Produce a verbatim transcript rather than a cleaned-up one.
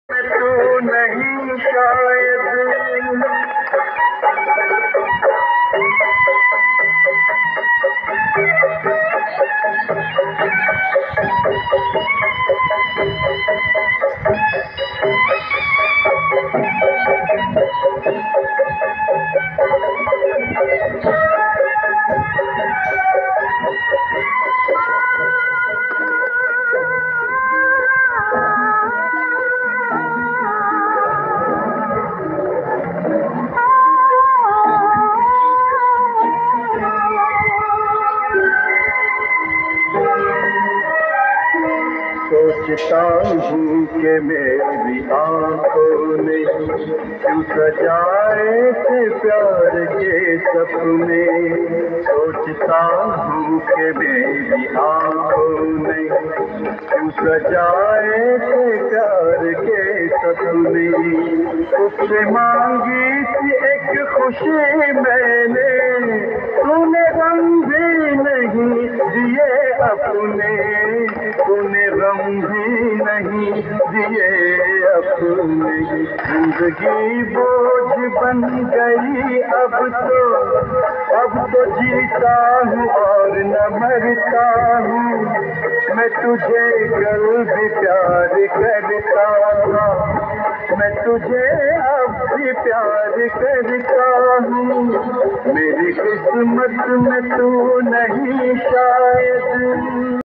तू नहीं शायद सोचता हूँ कि मेरी आँखों ने क्यों सजाए थे प्यार के सपने। सोचता हूँ कि मेरी आँखों ने क्यों सजाए थे प्यार के सपने। तुझसे मांगी थी एक खुशी मैंने, तूने गम भी नहीं दिए अपने, तूने गम भी नहीं दिए अपने। जिंदगी बोझ बन गई अब तो, अब तो जीता हूँ और न मरता हूँ। मैं तुझे कल भी प्यार करता था, मैं तुझे अब भी प्यार करता हूँ। मेरी किस्मत में तू नहीं शायद।